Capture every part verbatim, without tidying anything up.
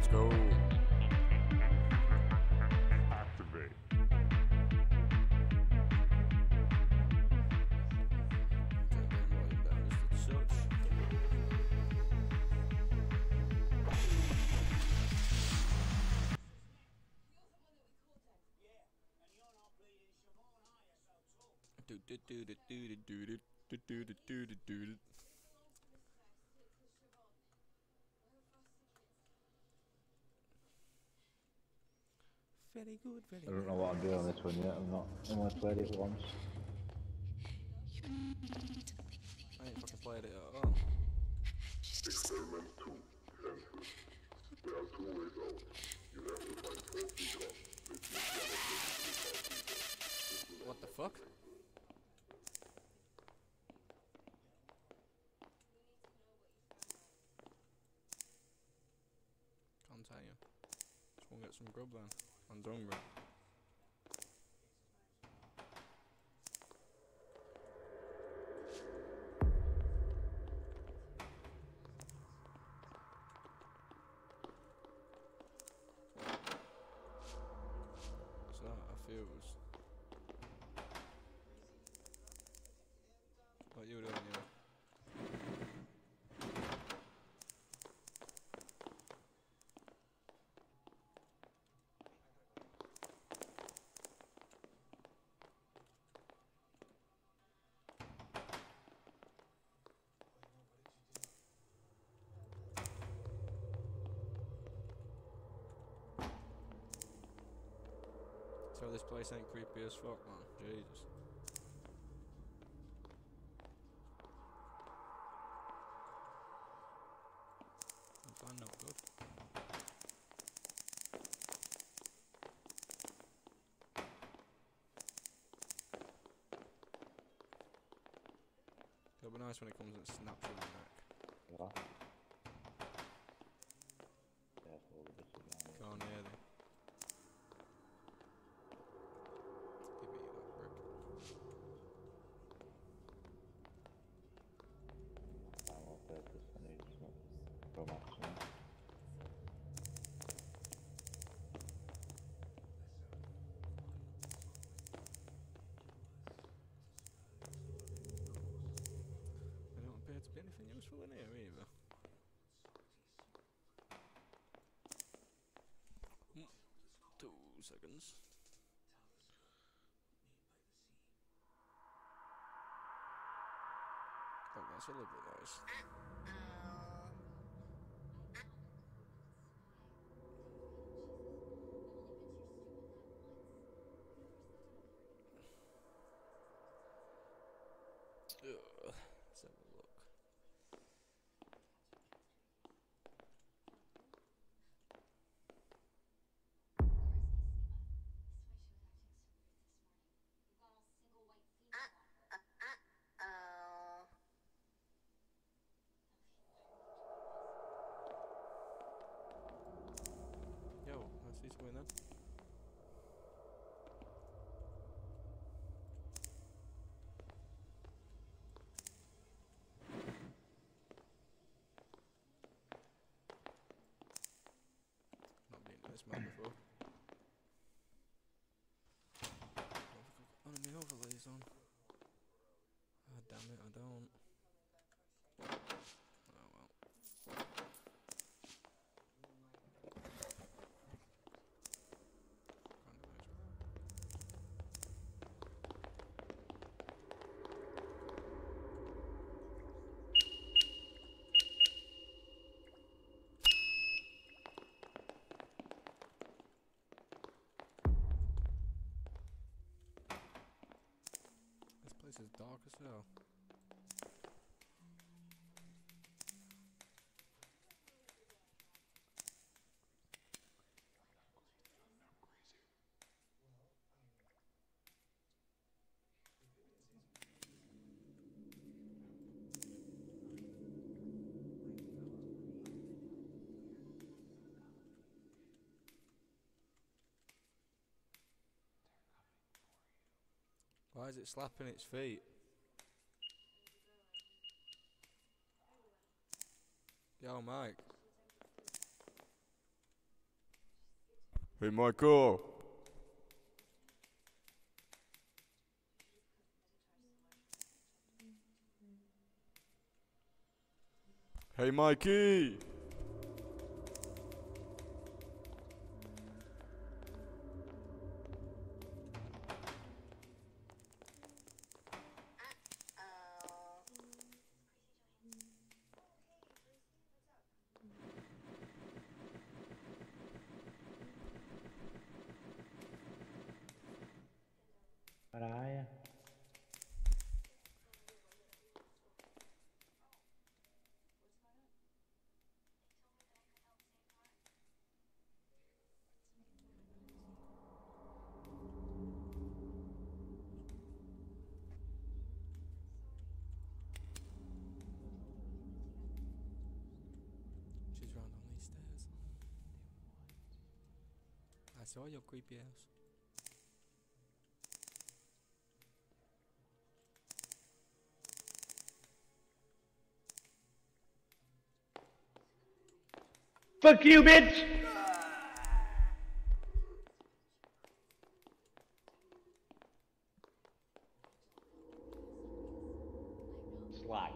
go. Activate. Do do do do do do do do do do do do. Very good, very I good. don't know what I'm doing on this one yet. I'm not. I've only played it once. I ain't fucking played it at all. Experiment two, senses. There are two ways out. You have to find four people. This means one of them is without people. What the fuck? Continue. Just wanna get some grub then. I'm hungry. What's that? A fuse. What you doing here? So this place ain't creepy as fuck, man. Jesus. I'm fine, not good. It'll be nice when it comes and snaps you in the neck. Yeah. Careful with this again. Go on, near thee. Give me that brick. I will play this. I need some from action. There don't appear to be anything useful in here either. Mm, Two seconds. Oh, that's a lovely noise. Ugh, let's have a look. Yo, I see something then. Not been to this map before. Don't think I've got none of my overlays on. Ah, damn it, I don't. Oh well. Kind of nice. This place is dark as hell. Why is it slapping its feet? Yo, Mike. Hey, Michael. Hey, Mikey. Where are you? She's round on these stairs. I saw your creepy ass. Fuck you, bitch! Slag.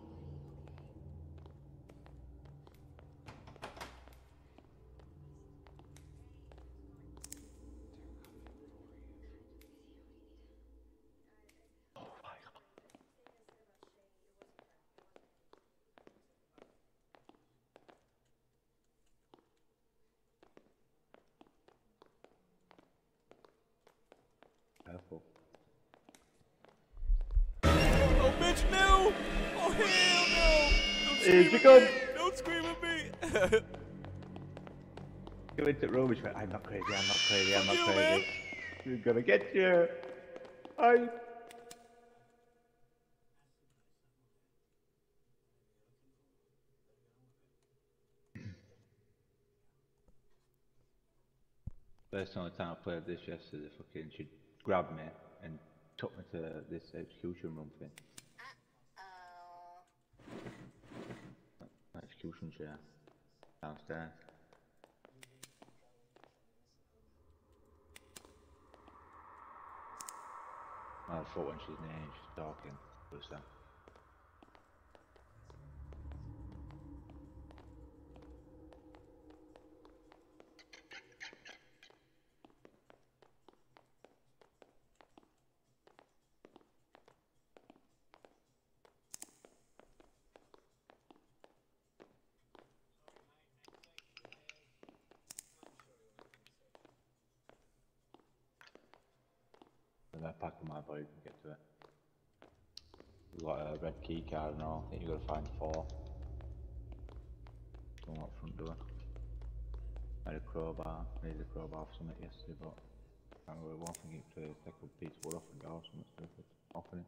Careful. Oh, bitch, no! Oh, hell no! Don't Here's scream your at gun. me! Don't scream at me! Go into rubbish, man. I'm not crazy, I'm not crazy, I'm Fuck not you, crazy. man. We're gonna get you. I. First only time I played this yesterday, fucking she grabbed me and took me to this execution room thing. Execution chair. Downstairs. I thought when she's near, she's talking. What's that? And I pack in my body to get to it. We've got a red key card and all. I think you've got to find four. Come out front door. I had a crowbar. I needed a crowbar for something yesterday, but I can't remember what I think it was to take a piece of wood off the door or something stupid. Offering.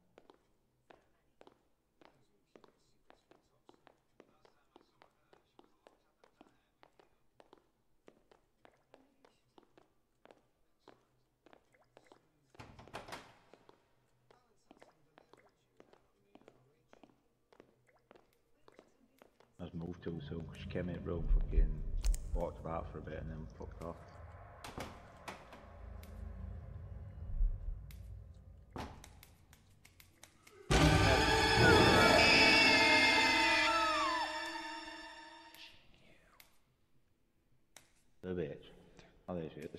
I was moved too soon because she came in the room, fucking walked about for a bit and then fucked off. The bitch. Oh, there she is.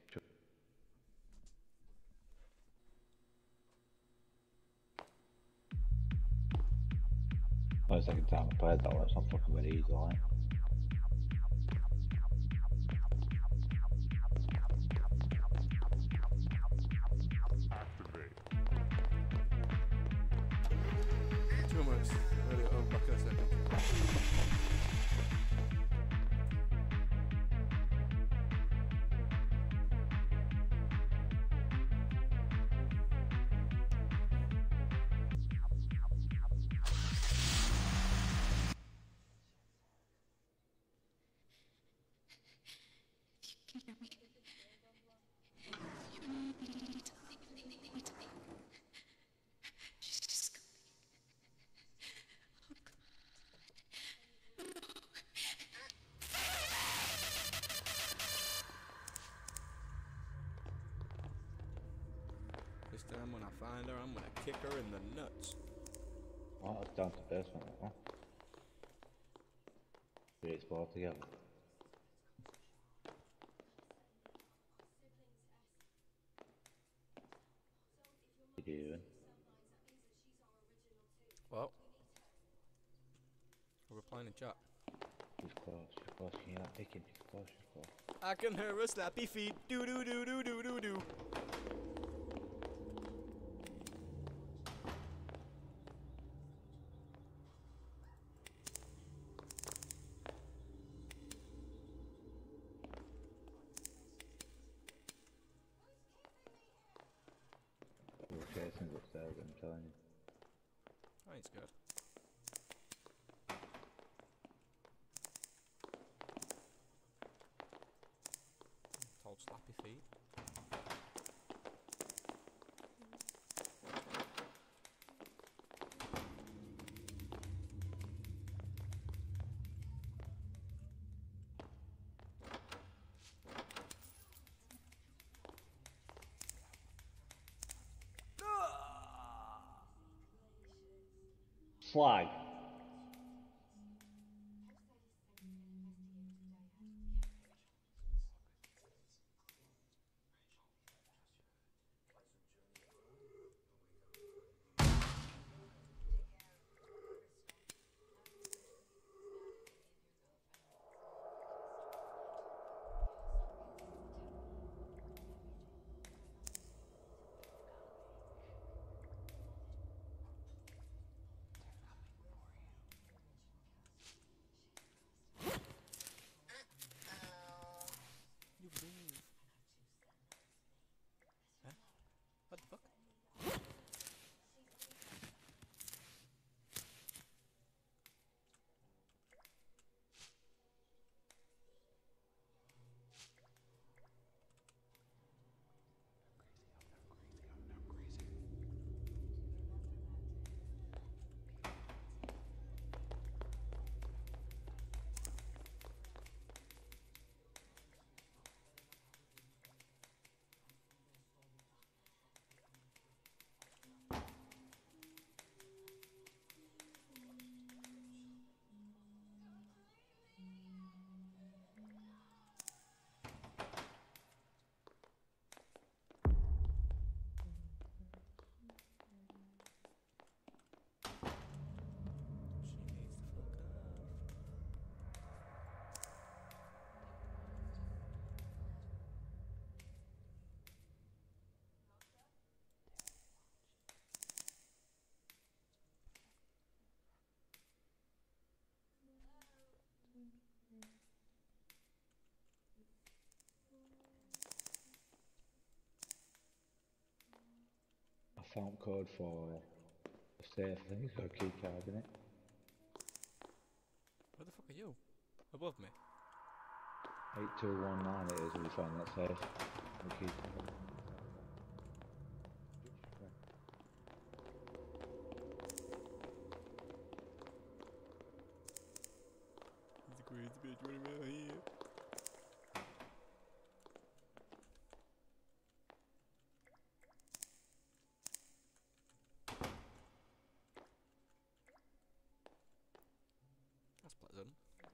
Oh, the second time I played that one, it's not fucking very easy, like. Two minutes. Ready? Oh, back in a second. find her, I'm gonna kick her in the nuts. Right, that's down to basement now. We explore together. What are you doing? What? We're replying in chat. She's close, she's close, she's not picking, she's close, she's close. I can hear her slappy feet. Do do do do do do do. We're chasing upstairs, I'm telling you. I ain't scared. Told slappy feet. Flag! You move. Huh? What the fuck? She needs to fuck off. I found code for the safe, I think it's got a key card in it. Where the fuck are you? Above me. eight two one nine it is if you find that safe. The key card. He's a crazy bitch running around here. That's pleasant.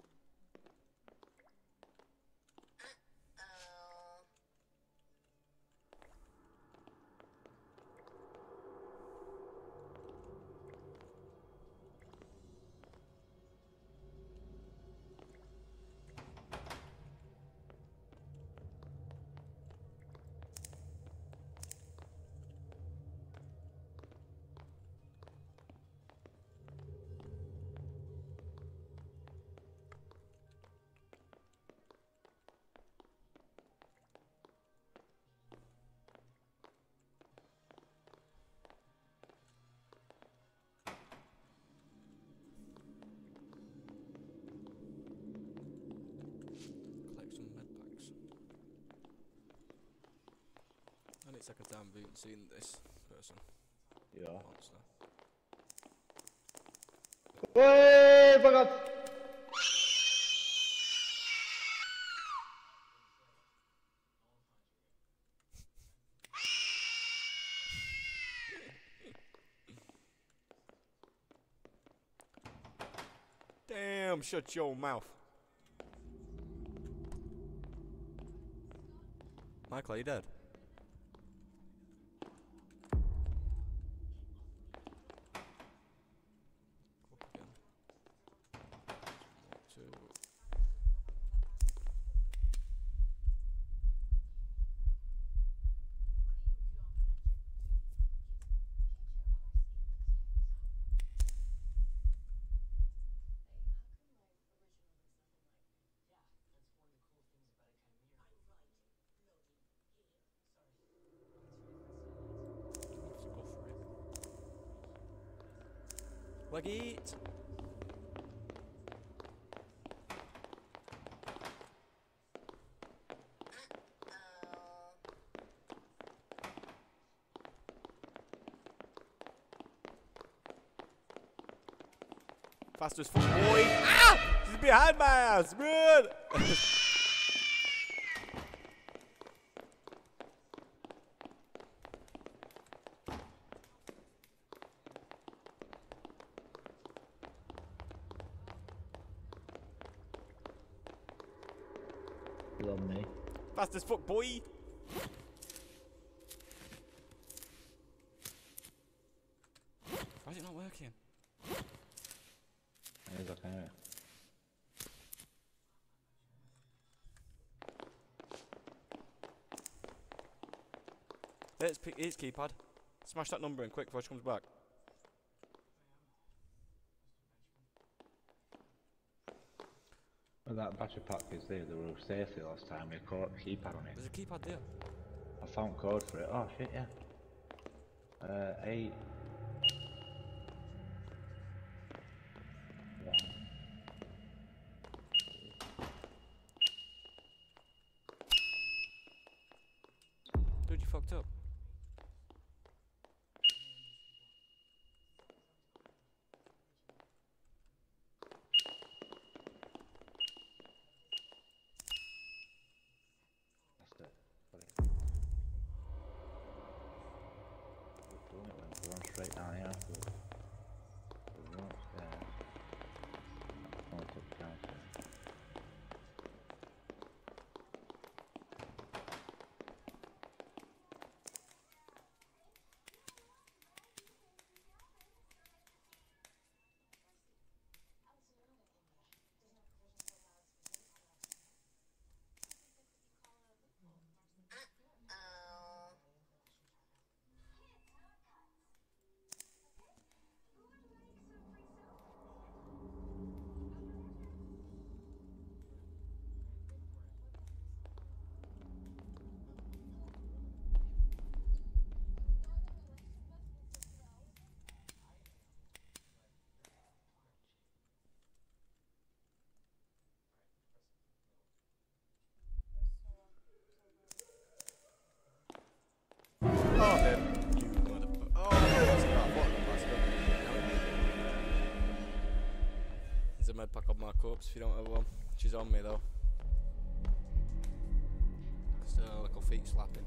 Collect some med packs. And it's second time I've even seen this person. Yeah. Monster. Hey, fuck off! Tom, shut your mouth. Michael, are you dead? Up again. One, two. Like it. Fast as fuck, boy. Ah! She's behind my ass, man. He's on me. Fast as fuck, boy. Why is it not working? It is okay. It's, P it's keypad. Smash that number in quick before she comes back. Well, that battery pack is there. They were safety last time. We caught a keypad on it. There's a keypad there. I found code for it. Oh shit, yeah. Uh, eight. Dude, you fucked up. That's it. Got it. We're doing it when we're on straight down here afterwards. We're upstairs. I'm going to touch downstairs. Oh, babe. You motherfucker. Oh, that's not what the bastard. There's a med pack on my corpse if you don't have one. She's on me though. Just uh, little feet slapping.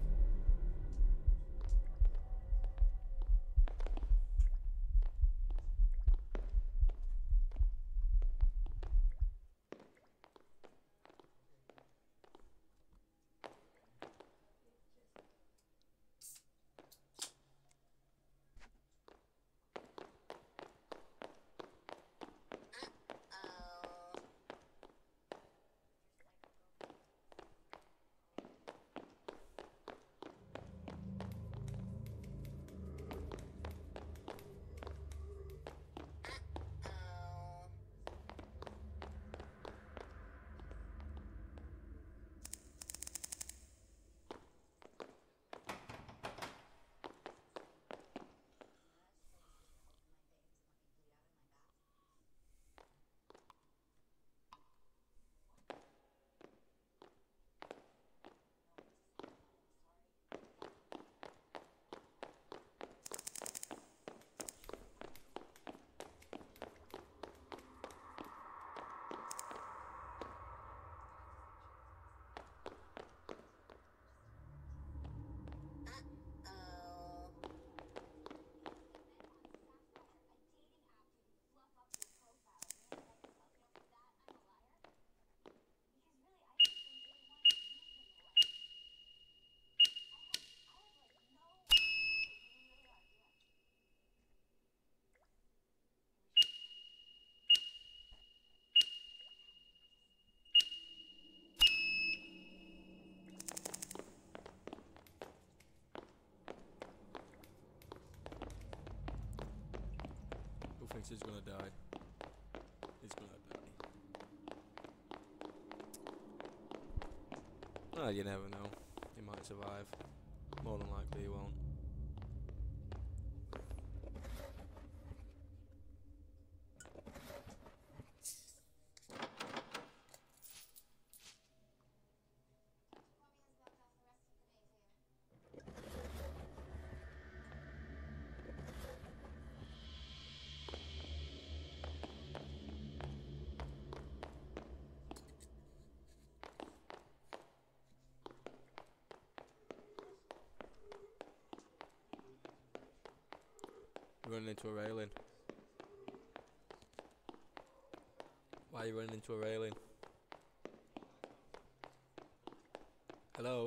thinks he's gonna die. He's gonna die. Oh, you never know. He might survive. More than likely he won't. Running into a railing. Why are you running into a railing? Hello?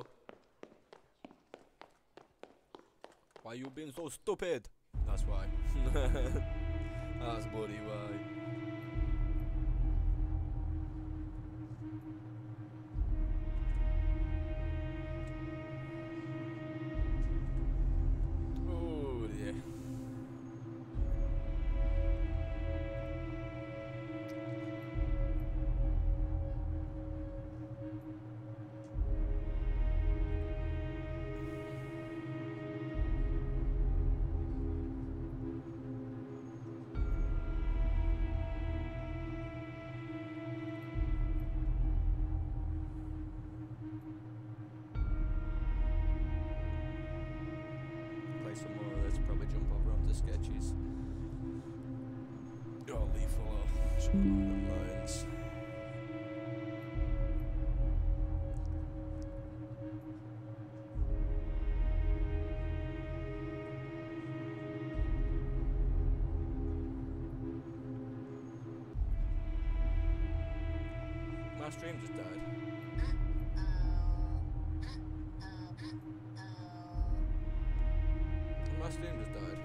Why are you being so stupid? That's why. That's bloody why. Oh dear. Some more of this, probably jump over onto sketches. Oh, lethal or something along them lines. My stream just died. My stream just died.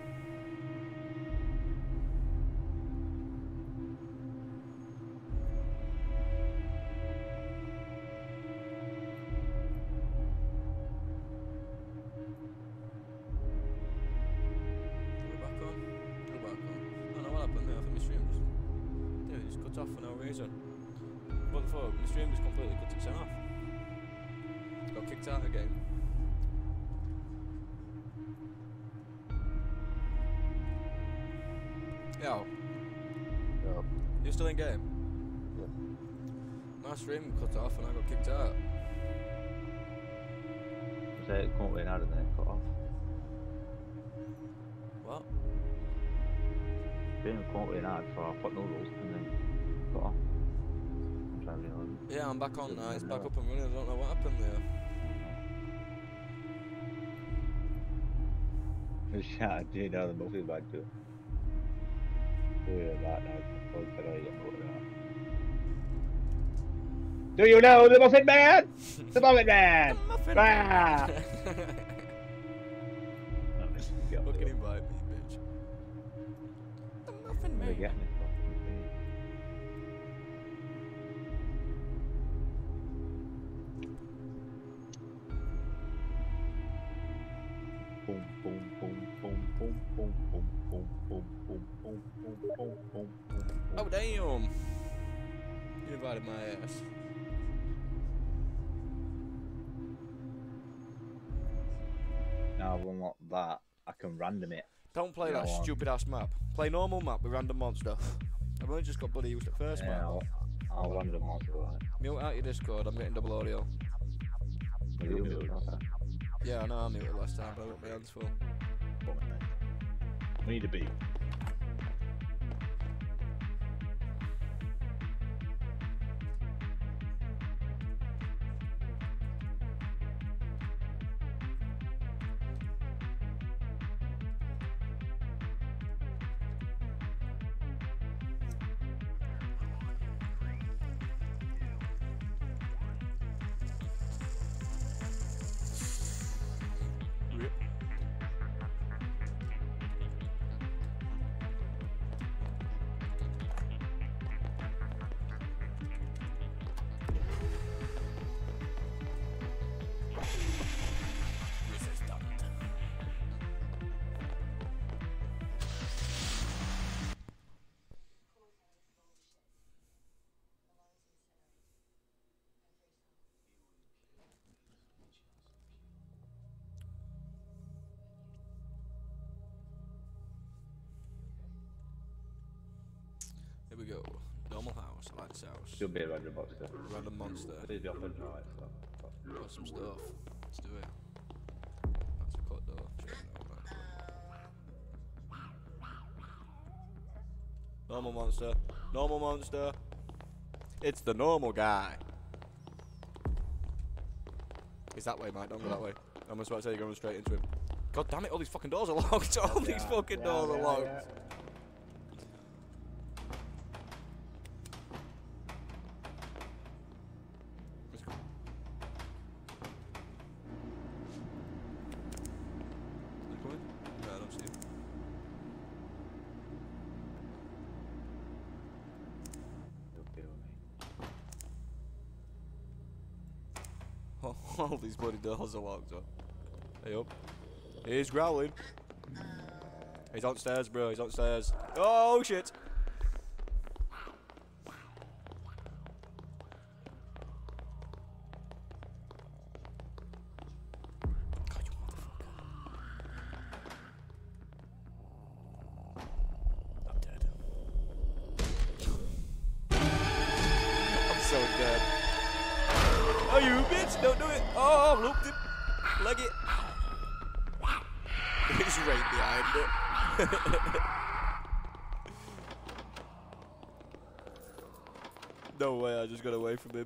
Are we back on? We're back on. I don't know what happened there. I think my stream just, yeah, it just cut off for no reason. What the fuck? My stream just completely cut itself off. Got kicked out of the game. Yo. Yo. You still in game? Yeah. My stream cut off and I got kicked out. So it come in out and then it cut off. What? Stream come in out for hot noodles and then cut off. I'm trying to reload. Yeah, I'm back on now. It's back up and running. I don't know what happened there. Just shout, do you know the movie about to? Do you know the Muffin Man? The Muffin Man! The Muffin ah! Man! Fucking invite me, bitch. The Muffin Man! Getting it. Boom, boom, boom, boom, boom, boom, boom, boom, boom, boom, boom, boom, boom, boom, boom. Oh damn! You invited my ass. Now I've unlocked that. I can random it. Don't play You that know what? stupid ass map. Play normal map with random monster. I've only just got bloody used at first Yeah, map. I'll, I'll random monster right. Mute out your Discord. I'm getting double audio. You do it, okay. Yeah, I know I muted last time, but I got my hands full. We need a beat. to lad's house. Should be a random monster. Random monster. Please be off and right, so. Got some stuff. Let's do it. That's a cut door. Normal monster. Normal monster. It's the normal guy. He's that way, mate. Don't go that way. I was about to say you're going straight into him. God damn it, all these fucking doors are locked. All these fucking yeah, doors yeah, are locked. Yeah. All these bloody doors are locked up. Hey up. He's growling. He's downstairs, bro. He's downstairs. Oh shit. God, you motherfucker. I'm dead. I'm so dead. Oh, you bitch! Don't do it! Oh, I've looped him! Leg it! He's right behind it. No way, I just got away from him.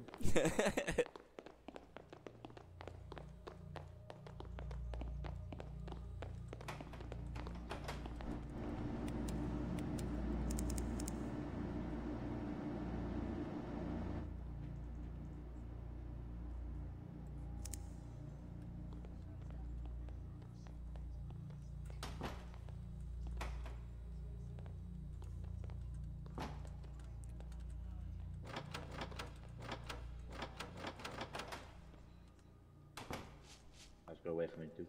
Go away from it too.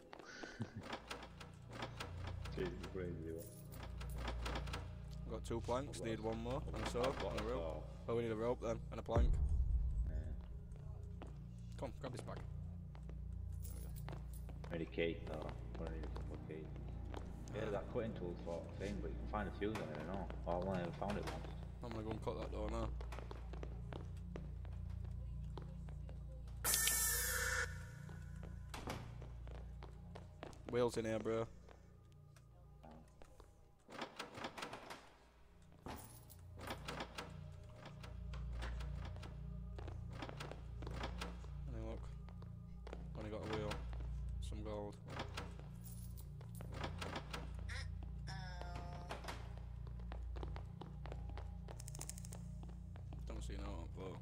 Jesus, crazy one. Got two planks, need one more, and a saw, and a rope. Saw. Oh, we need a rope then, and a plank. Yeah. Come on, grab this back. There we go. Ready key? No, I need a couple of keys. Yeah, that cutting tool sort of thing, but you can find a fuse on it, I know. Well, I've only ever found it once. I'm gonna go and cut that door now. Wheels in here, bro. Any look? Only got a wheel. Some gold. Don't see no but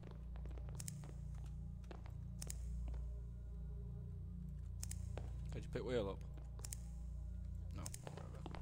did you pick wheel up? No. Whatever.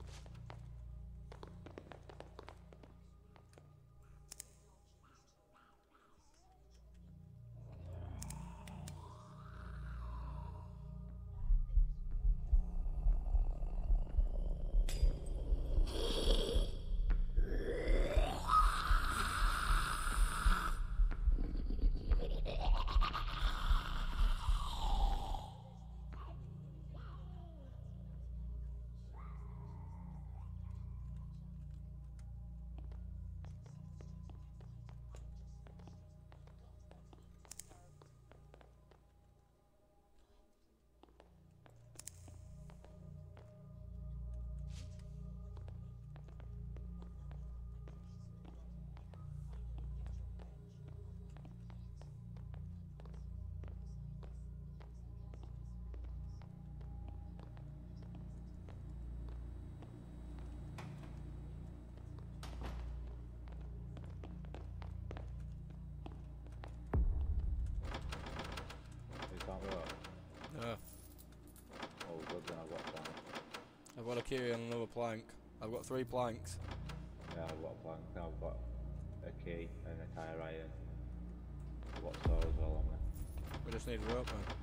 Yeah. Oh, good, then I've got a plank. I've got a key and another plank. I've got three planks. Yeah, I've got a plank, I've got a key and a tire iron. I've got saw as well on me. We just need a rope man.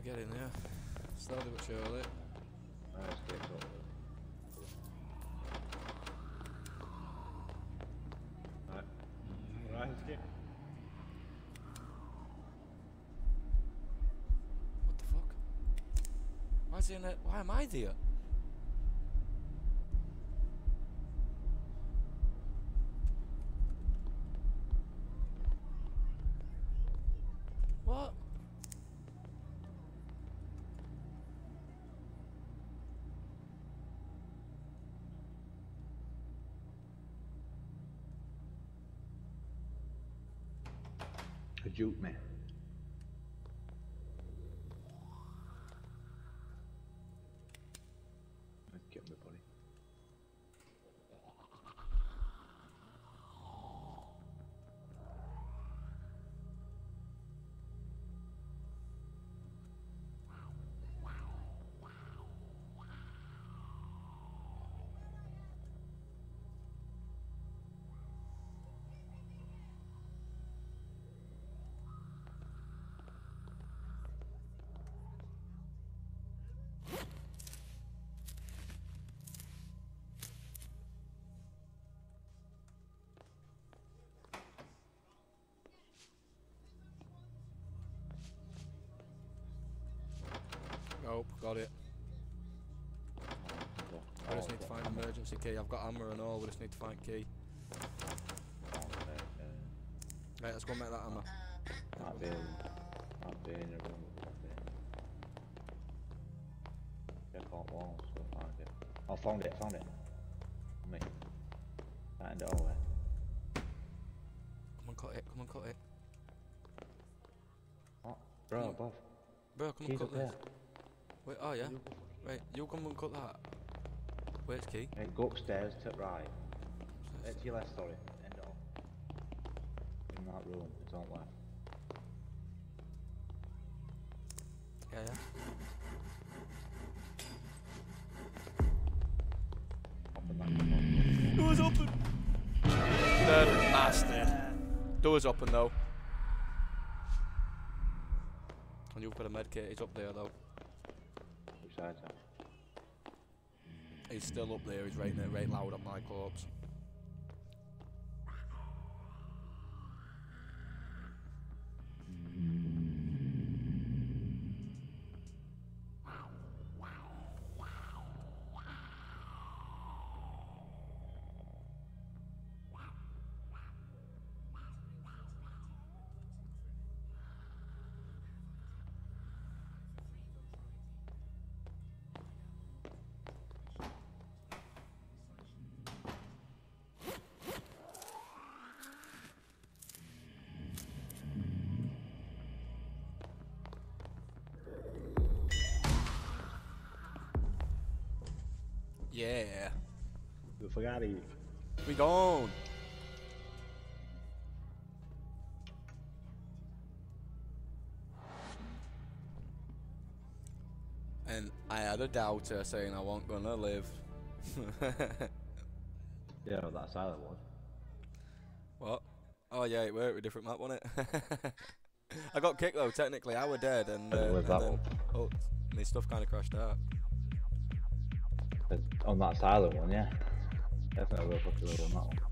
get in there. Slowly but surely. Alright, stay up. Right. Right, skip. What the fuck? Why is he in there? Why am I there? What? Juke me. Let's get me, buddy. Nope, got it. I just need to find an emergency key. I've got hammer and all, we just need to find key. Right, let's go and make that hammer. Might be, might be in your room. Check out walls, so find it. Oh, found it, found it. Me. Find it all there. Come on, cut it, come on, cut it. What? Bro, above. Bro, come on, Keys cut up this. there. Wait, oh yeah. Right, you come and cut that. Where's key? Hey, go upstairs to the right. Uh, to your left, sorry. End it off. In that room, it's on left. Yeah, yeah. Open that door. Door's open! The bastard. Door's open though. And you've got a med kit, he's up there though. Which side's that? He's still up there, he's right there, right loud at my corpse. Yeah. We forgot you. We gone. And I had a doubter saying I wasn't gonna live. Yeah, that silent one. What? Oh yeah, it worked with different map, wasn't it? I got kicked though, technically I were dead and, uh, and that then one? oh, my stuff kinda crashed out. On that silent one, yeah. Definitely will fucking live on that one.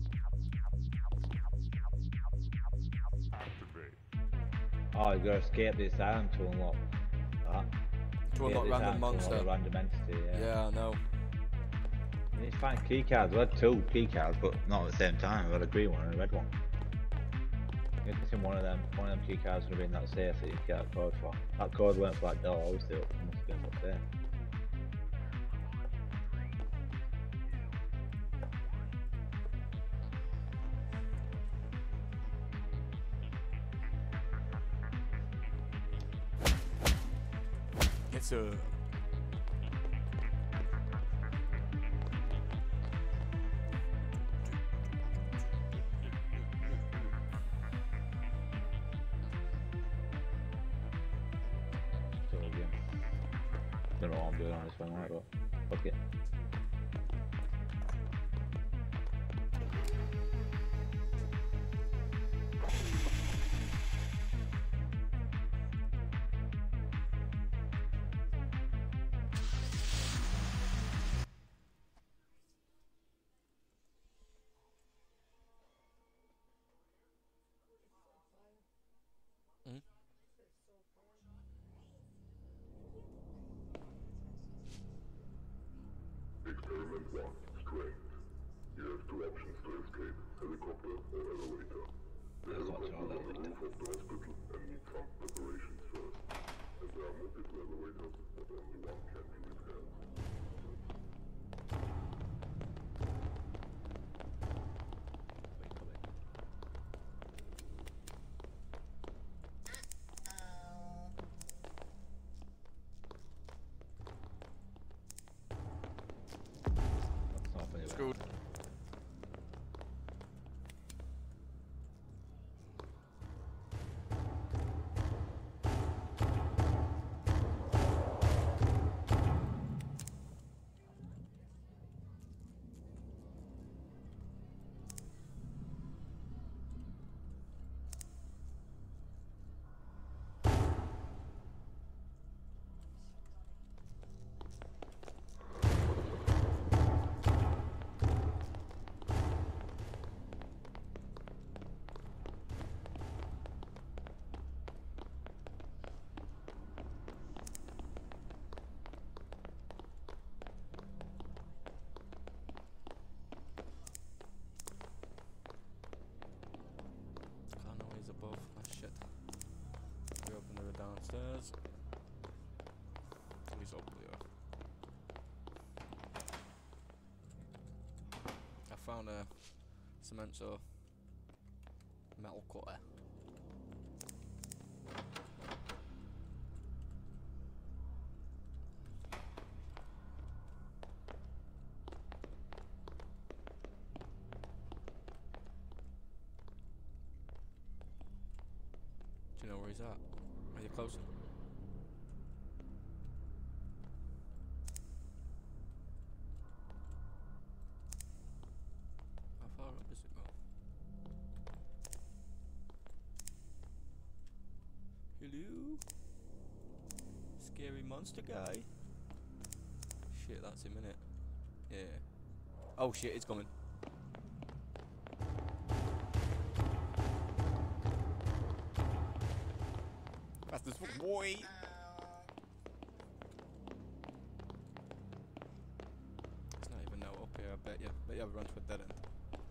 Oh, you gotta escape the asylum to unlock that. To Escape unlock the random asylum to monster. unlock a random entity, yeah. Yeah, I know. You need to find key cards. We had two key cards, but not at the same time. We had a green one and a red one. I'm guessing one of them, one of them key cards would have been that safe that you get a code for. That code went for that door, obviously it must have been what's there. It's a So again, don't know what I'm doing on this one, right? But fuck it. one, strength. You have two options to escape, helicopter or elevator. The helicopter is on the roof of the hospital and needs some preparations first. As there are multiple elevators, but only one can be repaired. Screwed. Above. Oh shit. We open the door downstairs. He's up there. I found a cement saw. Metal cutter. Do you know where he's at? Are you close? How far up does it go? Hello? Scary monster guy? Shit, that's him, innit? Yeah. Oh shit, it's coming. That's this boy. There's not even no up here, I bet you. Bet you have run to a dead end.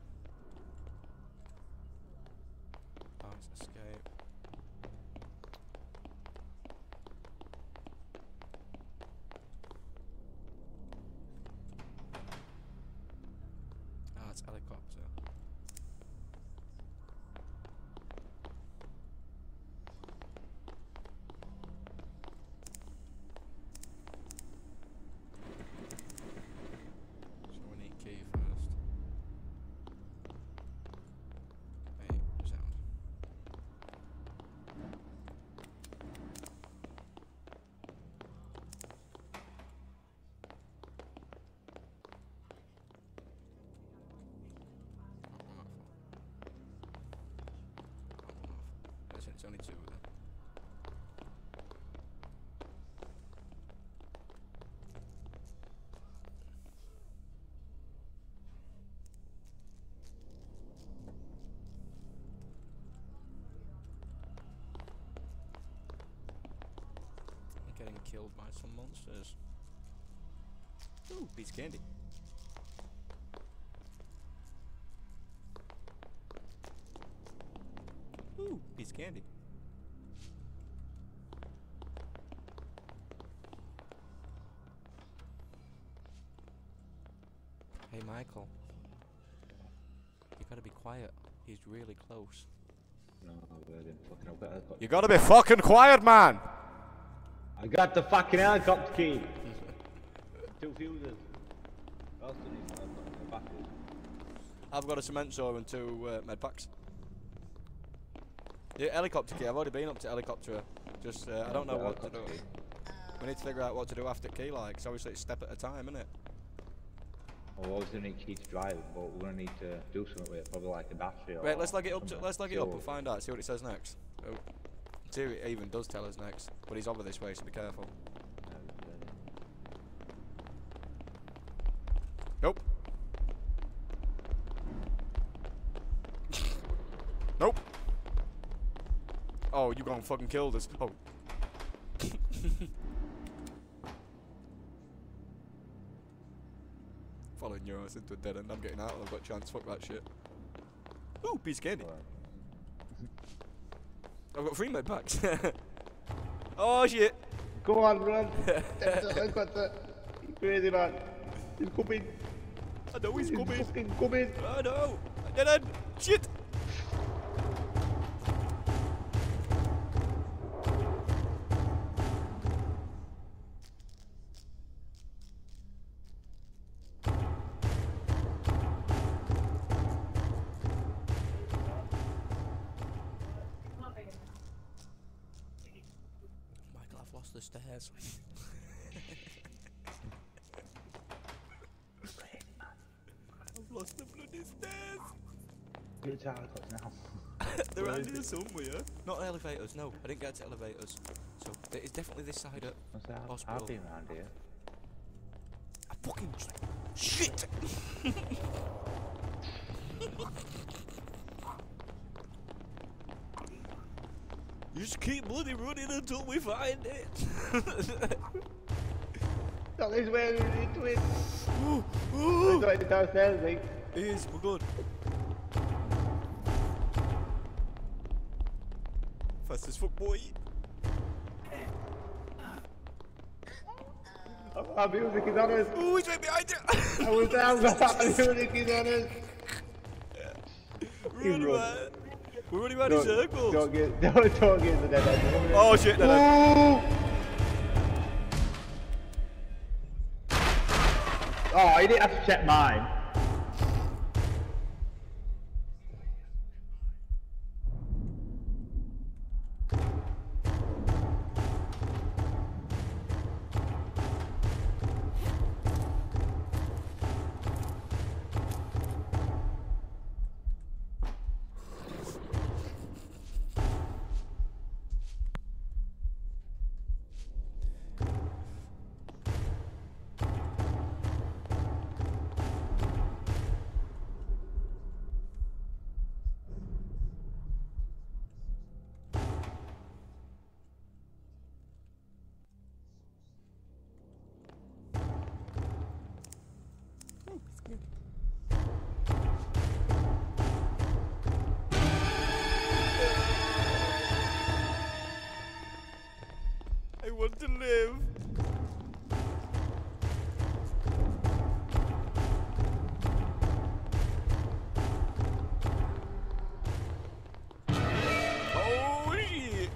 Oh, it's escape. Ah, it's helicopter. It's only two of them. I'm getting killed by some monsters. Ooh, piece of candy. Ooh, piece of candy. Hey Michael, you gotta be quiet. He's really close. No, I heard him. Fucking, I've got, I've got You gotta be fucking quiet, man! I got the fucking helicopter key! Two fuses. What else do you need? I've got the batteries. I've got a cement saw and two uh, med packs. Yeah, helicopter key. I've already been up to helicopter. Just, uh, I don't know what to do. Key. We need to figure out what to do after key, like, 'cause obviously it's step at a time, isn't it? Well, we're always gonna need key to drive it, but we're gonna need to do something with it, probably like a battery or Wait, let's leg it up. To, something. let's leg it up So- and find out. See what it says next. Oh. See what it even does tell us next. But he's over this way, so be careful. Nope. Nope. Oh, you gonna fucking kill this? Oh. Following your ass into a dead end. I'm getting out. I've got a chance. Fuck that shit. Ooh, piece of candy. I've got three med packs. Oh shit. Go on, run. I've got the crazy man. He's coming. I know he's, he's coming. Fucking coming. I know. Dead end. Shit. The stairs. I've lost the bloody stairs. Get out of it now. They're around here somewhere. Not elevators, no. I didn't get to elevators. So it's definitely this side at hospital. I've been around here. I fucking shit. You just keep bloody running until we find it. That is where we need to it. Ooh, ooh. It's right downstairs, mate. It is, we're good. Fast as fuck, boy. Our music is on us. Ooh, he's right behind you. I was down, but our music is on us. Run, man. We're running around in circles. Don't get, don't, don't get the dead end. Oh shit, dead end. Oh, you didn't have to check mine. I want to live. Oh shit.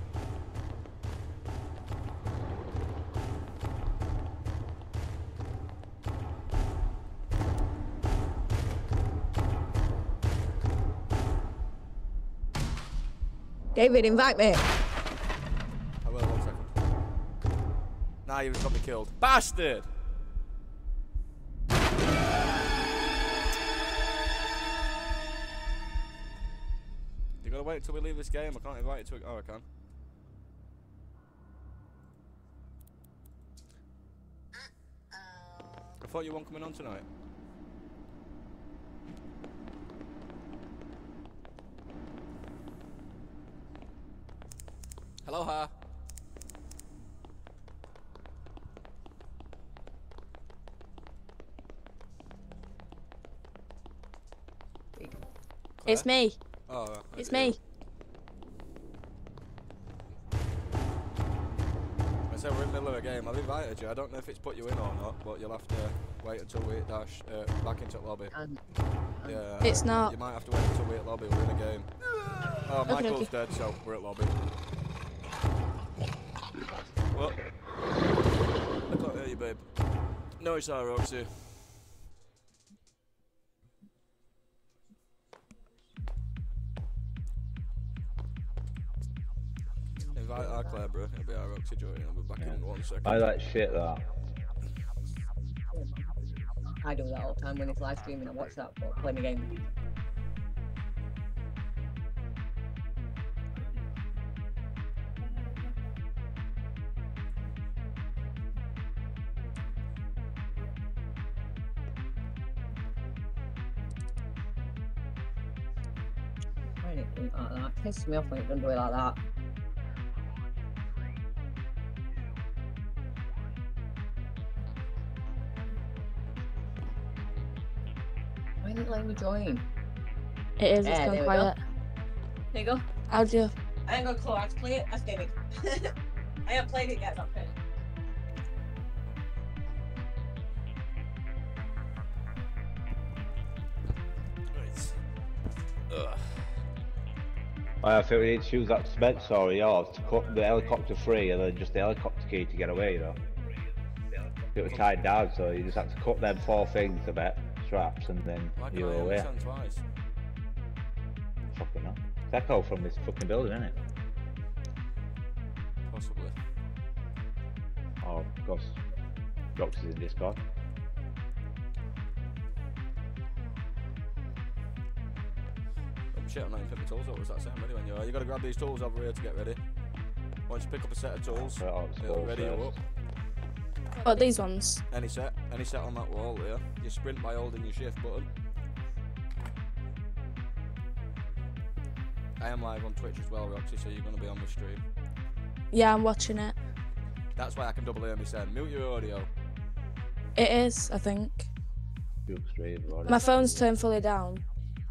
David, invite me. I will, one second. Nah, he was got me killed. Bastard! You gotta wait until we leave this game. I can't invite you to it. Oh, I can. I thought you weren't coming on tonight. Hello, ha. It's me. Oh, right. It's me. I said we're in the middle of a game. I've invited you. I don't know if it's put you in or not, but you'll have to wait until we dash uh, back into the lobby. Um, Yeah. It's uh, not. You might have to wait until we're at lobby. We're in a game. Oh, Okay, Michael's okay. dead, so we're at lobby. What? I can't hear you, babe. No, it's our Roxy. Invite our Claire, bro. It'll be our Roxy joining. I'll be back in one second. I like shit that. I do that all the time when it's live streaming. I watch that, but play the game. Why did it do it like that? It pisses me off when it doesn't do it like that. Why didn't it let me join? It is, it's Yeah, gone there we go. quiet. There you go. How do you? I ain't got a clue how to play it. That's David. I haven't played it yet, but I'm playing it. Ugh. I think we need to use that cement saw of yours to cut the helicopter free and then just the helicopter key to get away, you know. It was tied down, so you just had to cut them four things a bit, straps, and then Why can you were I away. understand twice? Fucking hell. It's echo from this fucking building, isn't it? Possibly. Oh, of course. Rox is in Discord. Oh shit, I'm not even picking my tools up. Was that saying ready when you're? You gotta grab these tools over here to get ready. Once you pick up a set of tools, Put it on its it'll wall ready you first. up. What, these ones? Any set, any set on that wall there. You sprint by holding your shift button. I am live on Twitch as well, Roxy, so you're going to be on the stream. Yeah, I'm watching it. That's why I can double hear me saying, mute your audio. It is, I think. Duke stream, Roddy. My phone's turned fully down.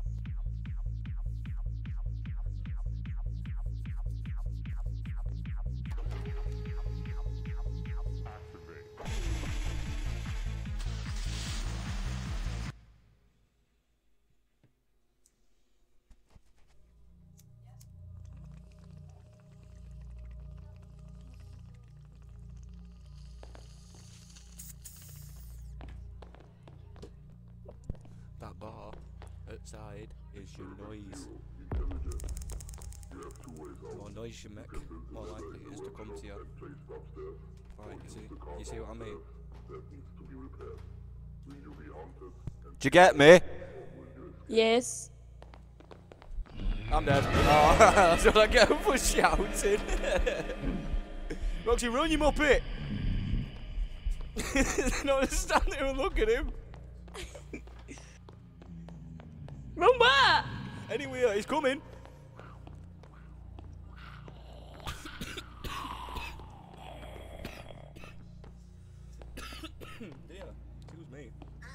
That bar outside is your noise. The more noise you make, more likely it is to come to you. Right, you see, you see what I mean? Do you get me? Yes. I'm dead. Oh, that's what I get for shouting. Roxy, run, you muppet! No, just stand there and look at him. Run back! Anyway, he's coming. Dear, excuse me.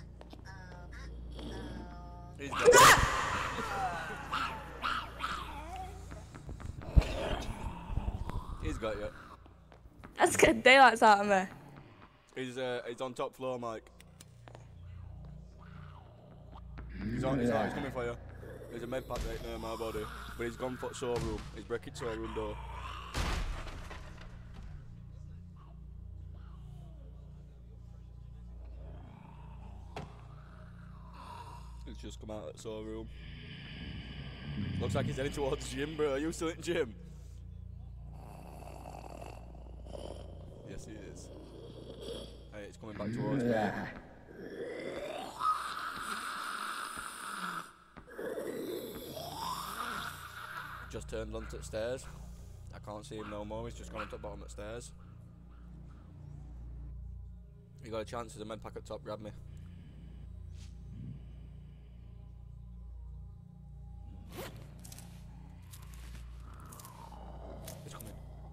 He's got you. He's got you. That scared daylights out of me. He's uh, he's on top floor, Mike. He's on, he's on, he's coming for you. There's a med pack right near my body, but he's gone for saw room. He's breaking saw room door. He's just come out of the saw room. Looks like he's heading towards the gym, bro. Are you still in the gym? Yes, he is. Hey, it's coming back towards me. Just turned onto the stairs. I can't see him no more, he's just gone up to the bottom of the stairs. You got a chance, there's a med pack at top, grab me. He's coming.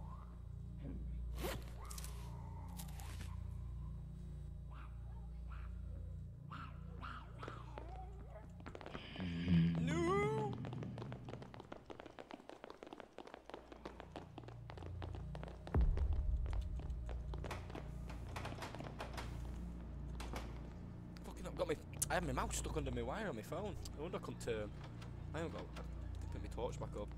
No! Fucking I've got me. I have my mouse stuck under my wire on my phone. I wonder I couldn't turn. I haven't got. Put my torch back up.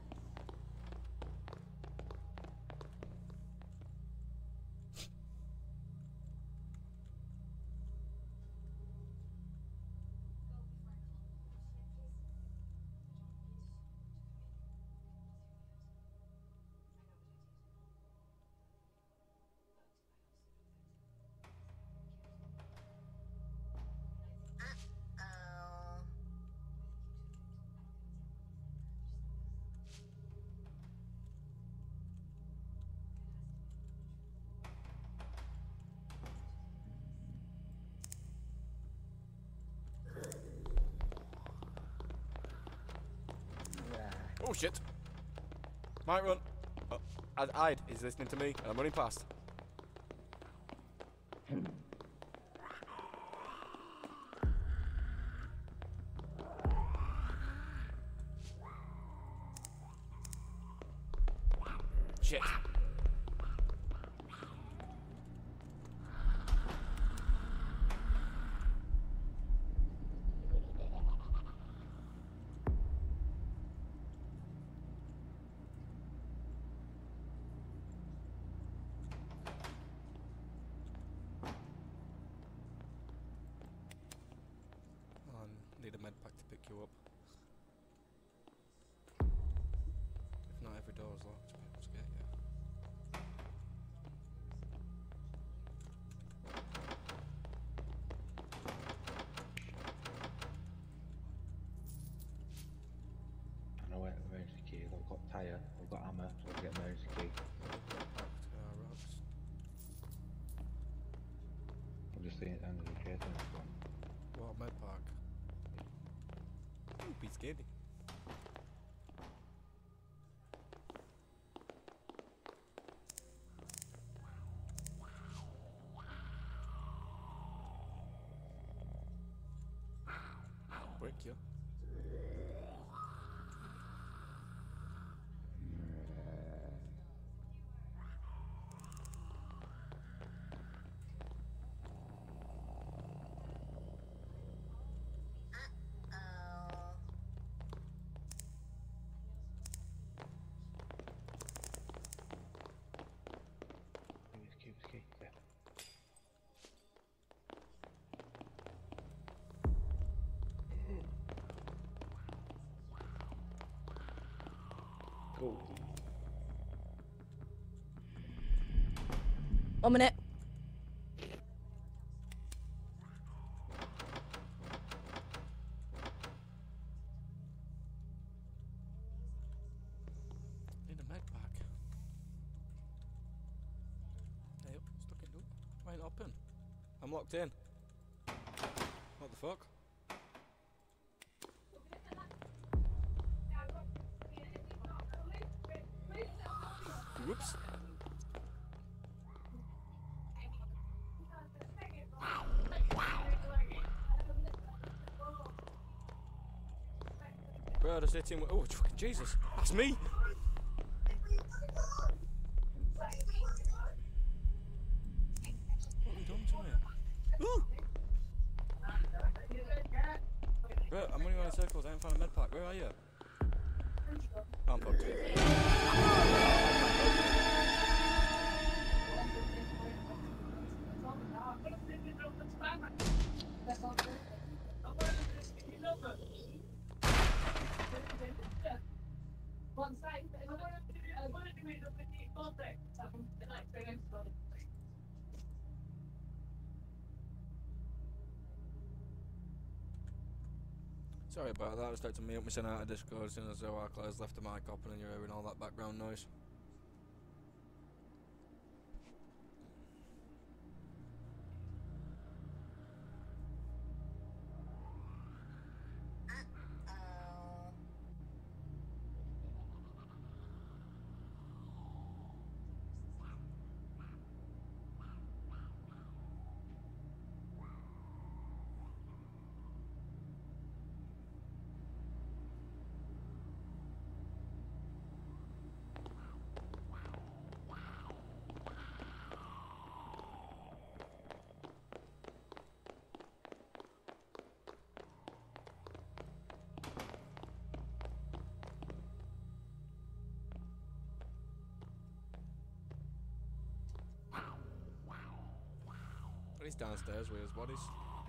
Oh shit! Might run. Oh, I'd hide. He's listening to me, and I'm running past. shit. Need a med pack to pick you up. If not, every door is locked to be able to get you. I know where emergency key. I've got tyre. I've got hammer. So I can get emergency key. Packed uh, rocks. I'm just seeing it under the chest and it's gone. What med pack? Ooh, be scared. Break you. Where's key? Where's key? There. Cool. One minute. Need a med pack. Hey, up, stuck in door. Why ain't open? I'm locked in. What the fuck? Whoops. Bro, just hit him. Oh, fucking Jesus. That's me. What have you done to me? Ooh. Bro, I'm running around in circles. I ain't found a med pack. Where are you? Oh, I'm fucked. Sorry about that, I was expecting me up missing out of Discord as soon as our Claire's left the mic open and you're hearing all that background noise. He's downstairs with his bodies.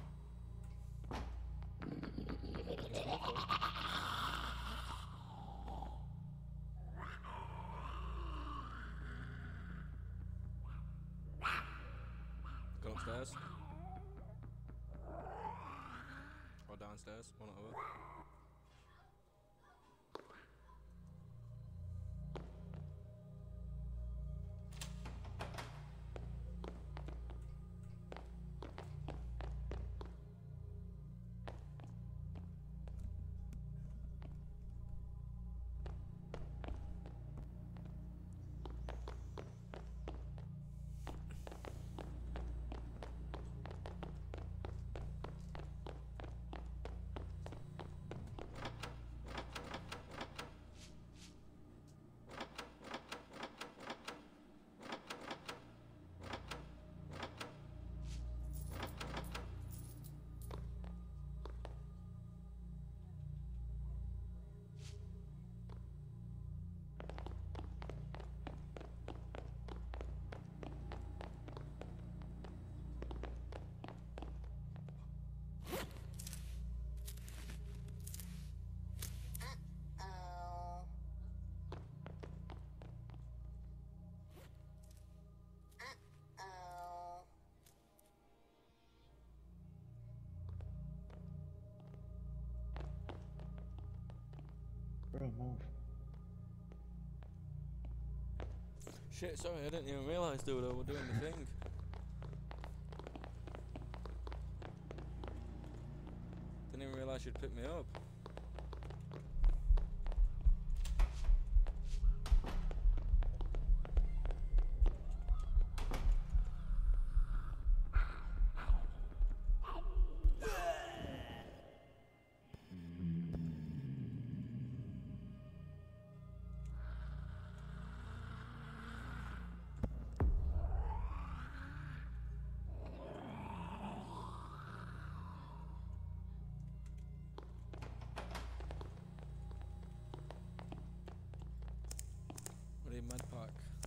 Go upstairs. Or downstairs, one or the other. move, move. Shit, sorry, I didn't even realise they were were doing the thing. Didn't even realise you'd pick me up. Med pack.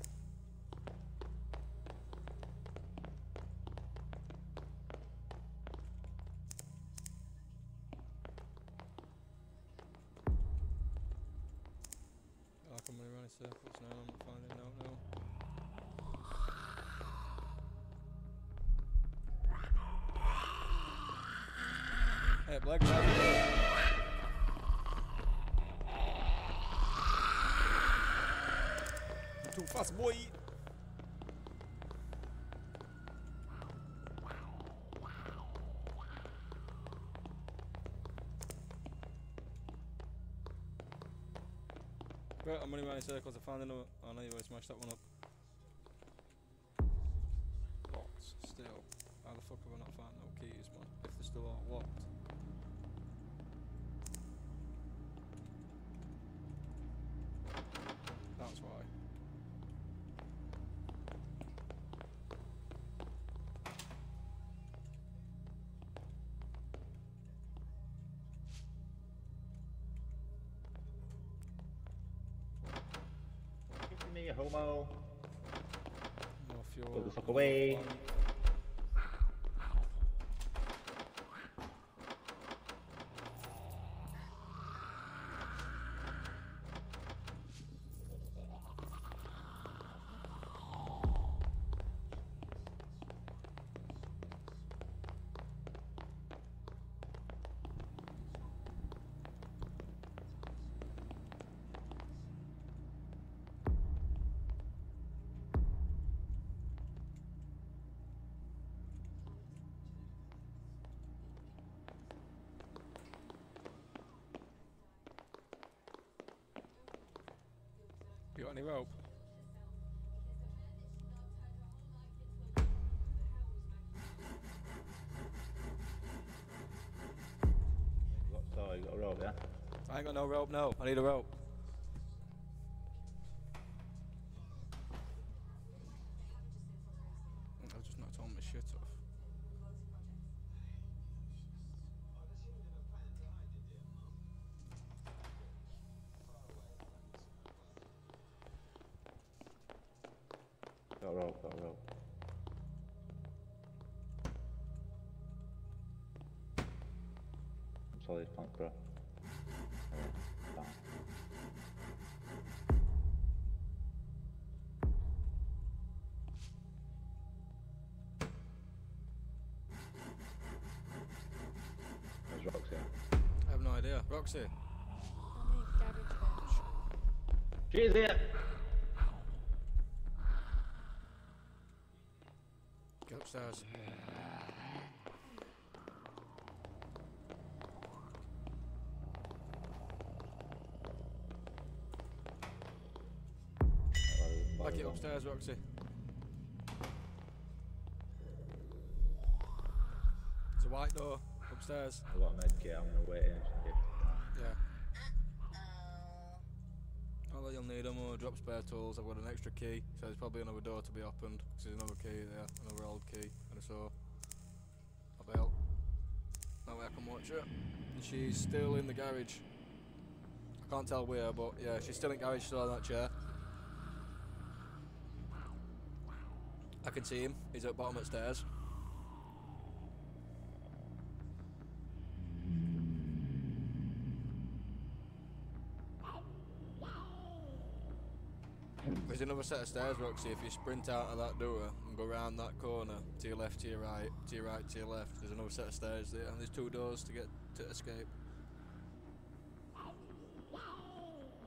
Like I'm gonna run in circles now, I'm not finding no no. Hey, black guy. Too fast, boy. Right, I'm running around in circles. I found another. Oh no, you've already smashed that one up. Locked. Still. How the fuck have I not found no keys, man? If they're still all locked. That's why. Give me a homo. More fuel. Go the fuck away. You got any rope? So you got a rope, yeah? I ain't got no rope, no. I need a rope. I've just knocked all my shit off. Got a rope, got a rope. Solid plank, bro. Alright, down. There's Roxy. I have no idea. Roxy. She's here! Get upstairs. Back it upstairs, Roxy. There's a white door upstairs. I've got a med kit, I'm gonna wait in. Yeah. Not that you'll need them or drop spare tools. I've got an extra key, so there's probably another door to be opened. Because there's another key there, another old key, and a saw. I'll bail. That way I can watch her. And she's still in the garage. I can't tell where, but yeah, she's still in the garage, still on that chair. I can see him. He's at the bottom of the stairs. There's another set of stairs, Roxy. If you sprint out of that door and go around that corner, to your left, to your right, to your right, to your left, there's another set of stairs there, and there's two doors to get to escape.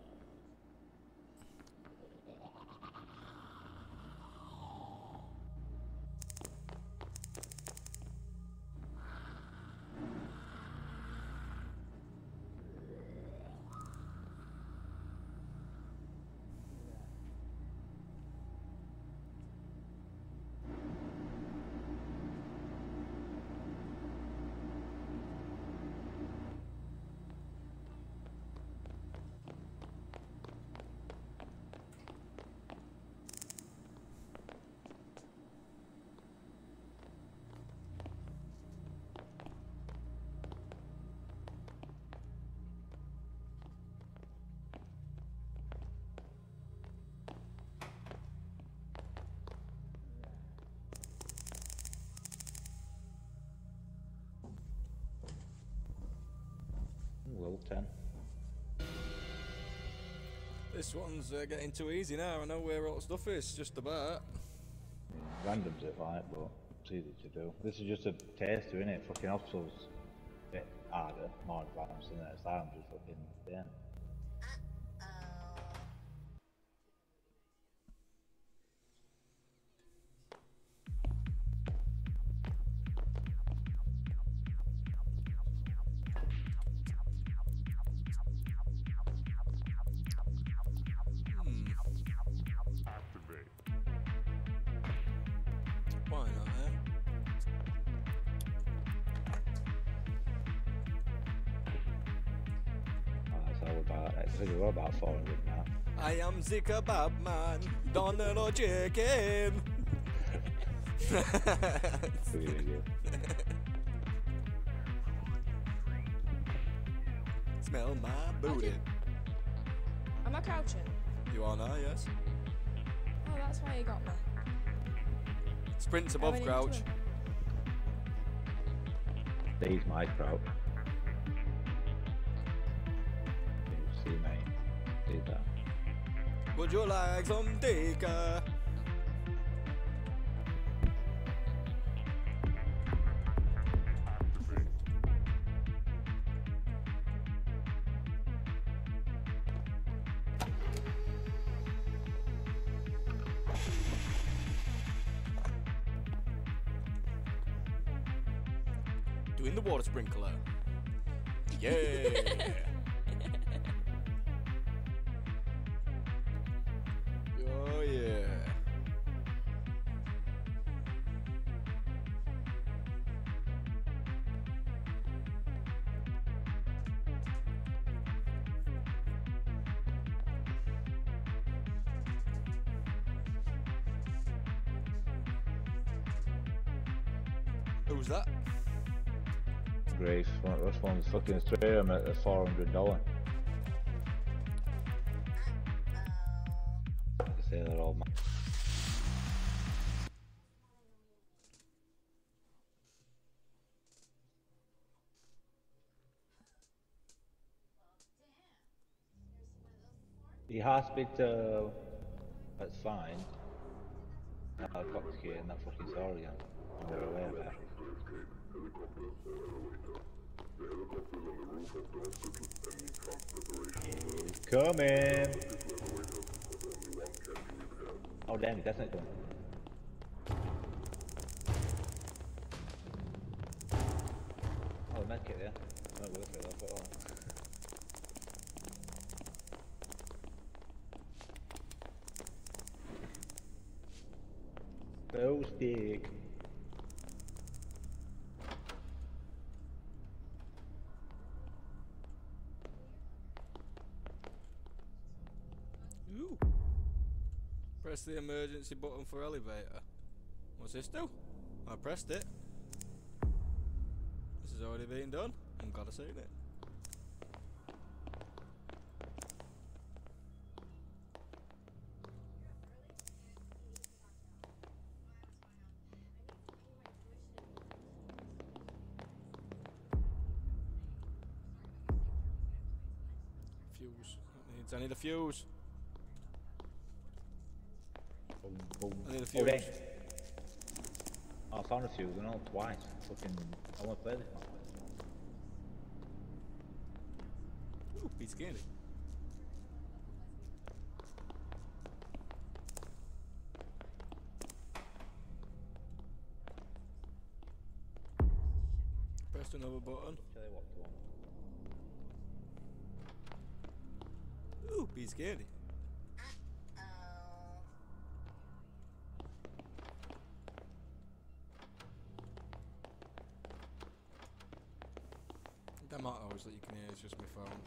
ten. This one's uh, getting too easy now. I know where all the stuff is, just about. Yeah, random's it like, but it's easy to do. This is just a taster, innit? Fucking hospital's a bit harder, more advanced, and it's I'm just fucking, yeah. Why not, eh? Oh, that's all about it. I think we're about four hundred now. I am the kebab man, Donald chicken. Really good. Smell my booty. Am I crouching? You are now, yes. Oh, that's why you got me. Sprint's I above went into crouch. him. These my crouch. You see, mate. See that? Would you like some tikka? Doing the water sprinkler. Yeah. Oh yeah. Who's that? Grace, one, this one's fucking straight. I'm at four hundred dollars. Say they're all. The hospital. That's fine. Now I've got to get in that fucking store again. And we're away about. He's coming! Oh damn, he's definitely coming. Oh, the medkit there. Not worth it, I'll put it on. Glow stick. Ooh. Press the emergency button for elevator. What's this do? I pressed it. This has already been done. I'm glad I seen it. Fuse. It needs, I need a fuse. Boom, boom. I need a Oh, fuse. dang. Oh, I found a fuse, and all twice. Fucking, I want to play this one. Ooh, piece of candy. Pressed another button. Tell you what to want. Ooh, piece of candy. Them autos that you can hear is just my phone.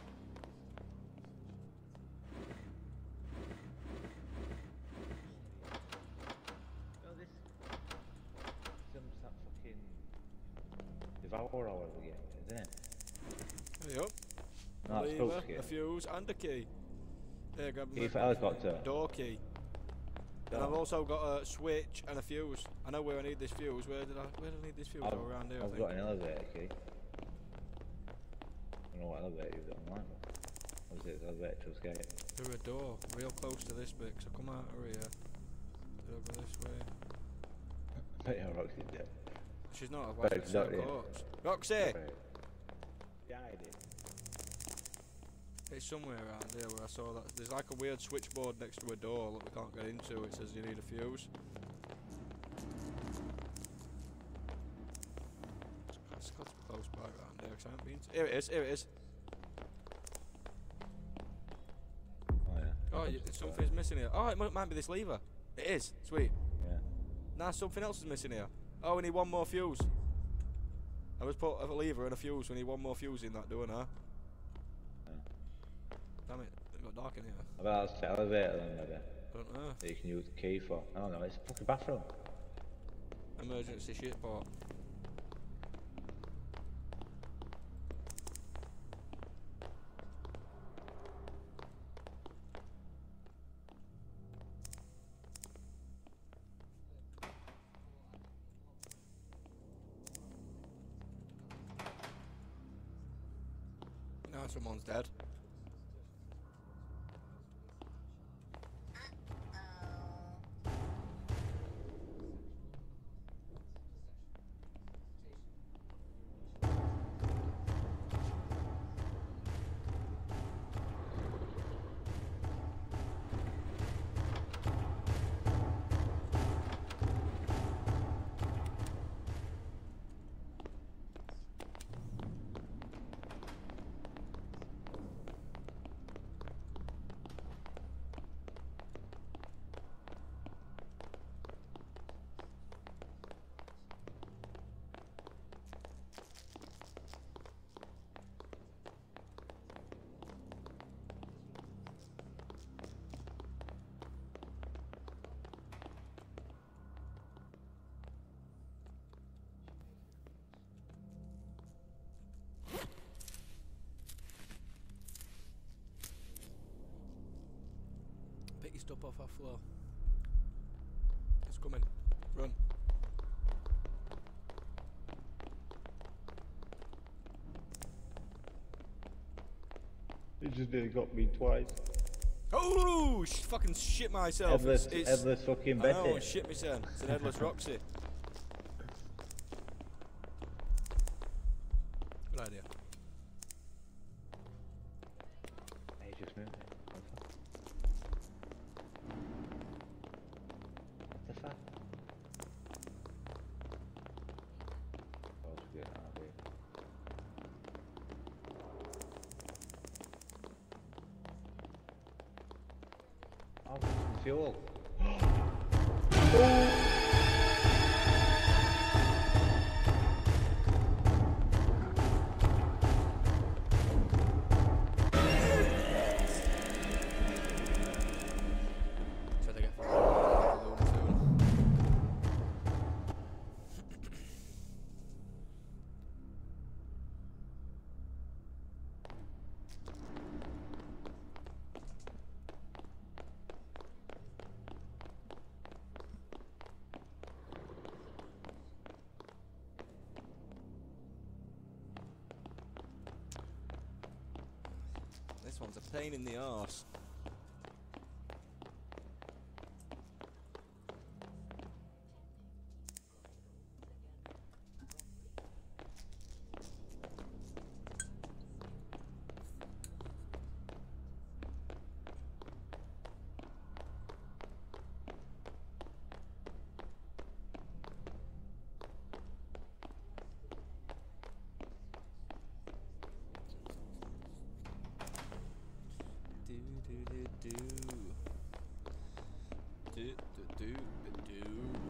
No, this. Some that fucking. Devour or whatever we get, isn't it? There you go. No, that's Lever, still a fuse, and a key. There, grab Key my for helicopter. door key. And I've also got a switch and a fuse. I know where I need this fuse. Where did I? Where did I need this fuse? I've, Oh, around here. I I've think. got an elevator key. don't know what elevator you've done like that. Or is it the elevator to escape? Through a door, real close to this bit, so come out of here. Over this way. But yeah, Roxy's dead. She's not, why Right, is it not yet. corpse? Roxy! Right. Yeah, I did. It's somewhere around here where I saw that. There's like a weird switchboard next to a door that we can't get into. It says you need a fuse. It's got to be close by around here, 'cause I haven't been to. Here it is, here it is. Oh yeah. Oh, you, something's missing here. Oh, it might, might be this lever. It is. Sweet. Yeah. Nah, something else is missing here. Oh, we need one more fuse. I was put a lever and a fuse. We need one more fuse in that door now. Yeah. Damn it, it got dark in here. I bet that's the elevator then, maybe. I don't know. That you can use the key for. I don't know, it's a fucking bathroom. Emergency shit port. Now someone's dead. Pick your stuff off our floor. It's coming. Run. You just nearly got me twice. Oh, sh fucking shit myself. Headless, it's, it's, headless fucking I Betty. know, shit me son. It's an headless Roxy. Good idea. Hey, just moved it. What the fuck? Oh, it's good. I'll be. Oh, some fuel. So they get fucking balloon soon. This one's a pain in the arse. Do do do do. Do do do do.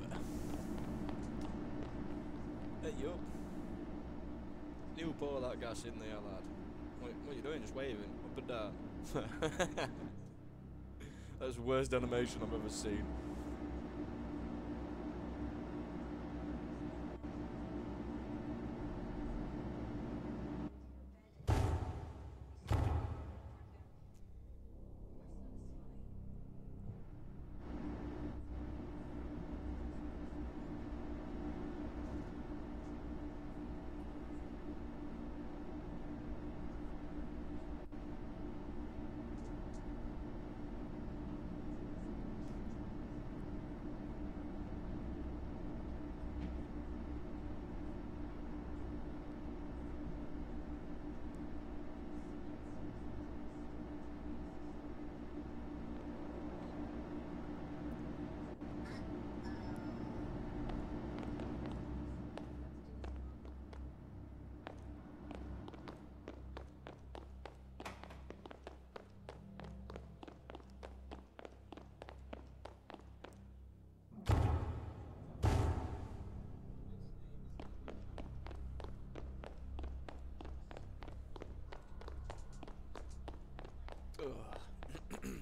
Hey yo. You pour that gas in there, lad. What, what are you doing? Just waving up and down. That's the worst animation I've ever seen. Ugh.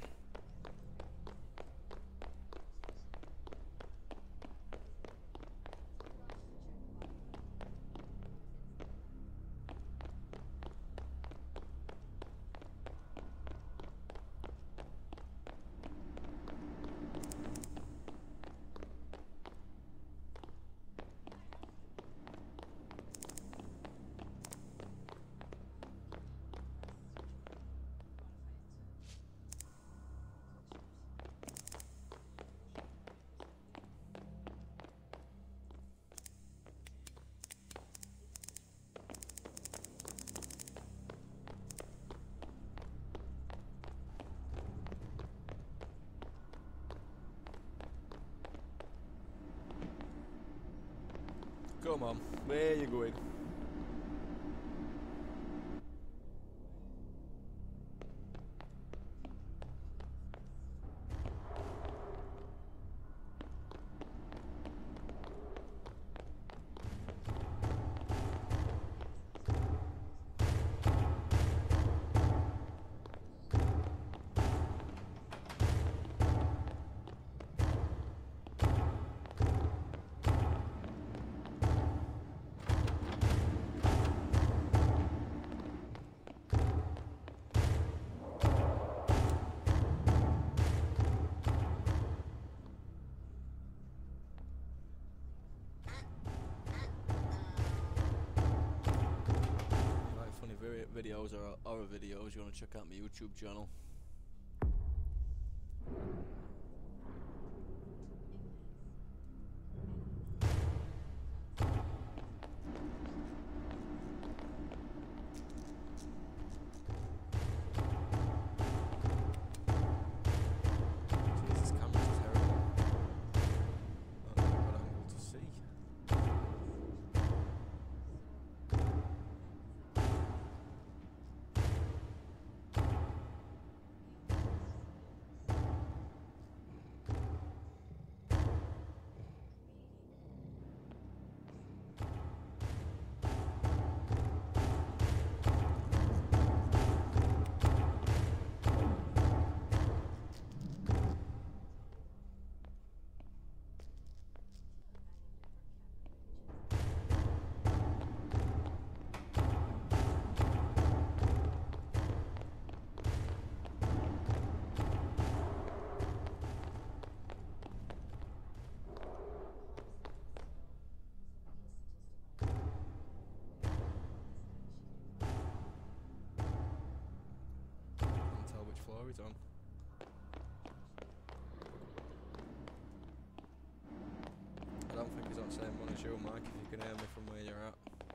Come on, where are you going? Videos or horror videos, you want to check out my YouTube channel. Jesus, camera's terrible. I don't know what angle to see. He's on. I don't think he's on the same one as you, Mike, if you can hear me from where you're at.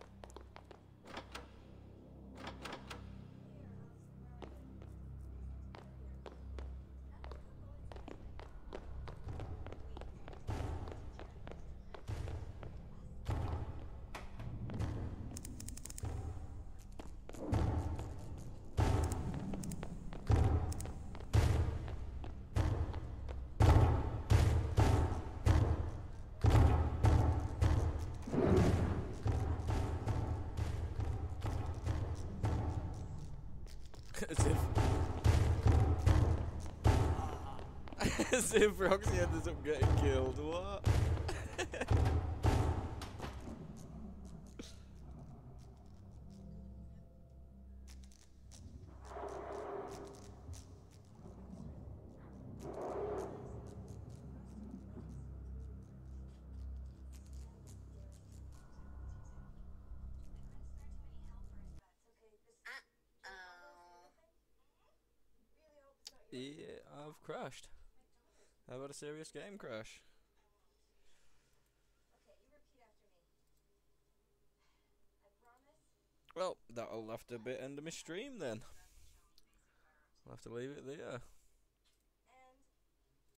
As if As if Roxy ends up getting killed, what? Yeah, I've crashed. I've had a serious game crash. Well, that'll have to be end of my stream then. I'll have to leave it there.